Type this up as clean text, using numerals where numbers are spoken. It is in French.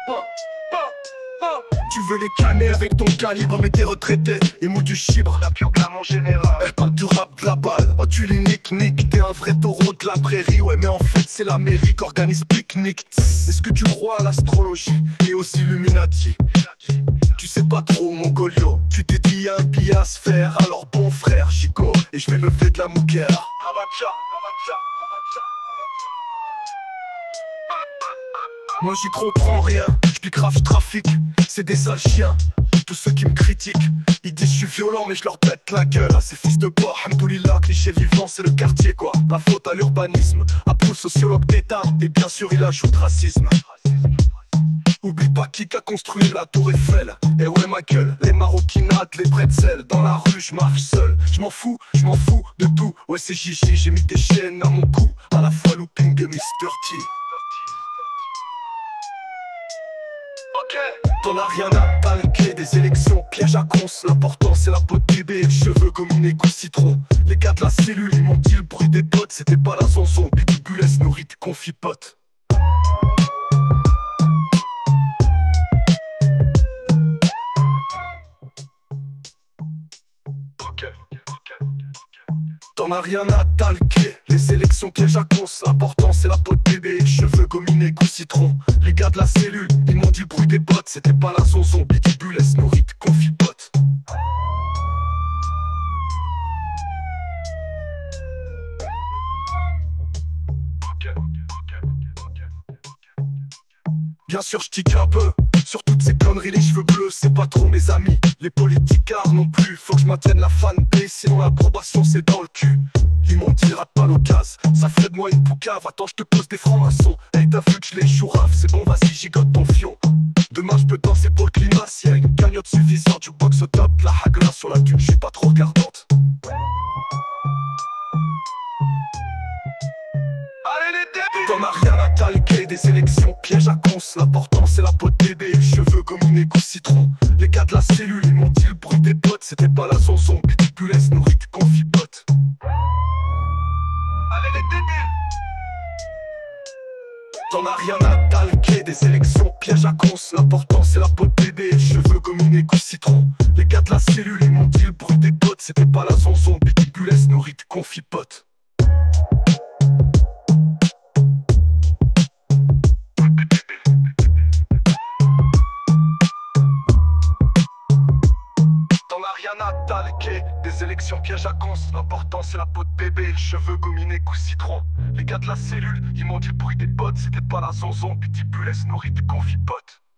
Tu veux les canner avec ton calibre, mais t'es retraité. Et mou du chibre, la pure gamme en général. Elle parle du rap, de la balle. Oh, tu les nique, t'es un vrai taureau de la prairie. Ouais, mais en fait, c'est l'Amérique qui organise pique-nique. Est-ce que tu crois à l'astrologie et aux Illuminati? Tu sais pas trop, mon golio. Tu t'es dit un billet à se faire. Alors, bon frère, Chico, et je vais me faire de la mouguère. Moi j'y comprends rien, j'pique grave, j'trafique, c'est des sales chiens. Tous ceux qui me critiquent, ils disent je suis violent mais je leur pète la gueule à ces fils de porc. Hamdoulillah, cliché vivant c'est le quartier quoi. Pas faute à l'urbanisme, Abdou sociologue d'État. Et bien sûr il ajoute racisme. Oublie pas qui a construit la tour Eiffel. Et ouais ma gueule, les maroquinades, les pretzels. Dans la rue je marche seul, je m'en fous de tout. Ouais c'est Gigi, j'ai mis des chaînes à mon cou. À la fois looping de Mr. T. T'en as rien à palquer, des élections, piège à cons. L'important c'est la peau de bébé, cheveux gominés, goût citron. Les gars de la cellule, ils m'ont dit le bruit des potes. C'était pas la zonzon, bibulès nourrit tes confipotes. T'en as rien à talquer, les élections piège à cons. L'important c'est la peau de bébé, cheveux gominés, goût citron. Les gars de la cellule, ils m'ont dit le bruit des bottes. C'était pas la zonzon, bidibulès nourrit tes confipotes. Bien sûr je tique un peu sur toutes ces conneries, les cheveux bleus c'est pas trop mes amis. Les politicards non plus, faut que je maintienne la fanbase. Sinon l'approbation c'est dans le cul. Ils m'ont dit rate pas l'occasion, ça ferait de moi une poucave. Attends je te pose des francs-maçons. Hey t'as vu que je les chourave, c'est bon vas-y gigote ton fion. Demain je peux danser pour le climat, s'il y a une cagnotte suffisante. Du box au top, la hagla sur la dune, je suis pas trop regardante. T'en as rien à talquer, des élections piège à cons. L'important c'est la peau de bébé, cheveux gominés, goût citron. Les gars de la cellule, ils m'ont dit le bruit des potes. C'était pas la zonzon, bidibulès nourrit tes confipotes. Allez les débiles. T'en as rien à talquer, des élections piège à cons. L'important c'est la peau de bébé, cheveux gominés, goût citron. Les gars de la cellule, ils m'ont dit le bruit des potes. C'était pas la zonzon, bidibulès nourrit tes confipotes. Rien à talquer, des élections piège à cons. L'important c'est la peau de bébé, cheveux gominés, goût citron. Les gars de la cellule, ils m'ont dit le bruit des potes. C'était pas la zonzon, bidibulès nourrit tes confipotes.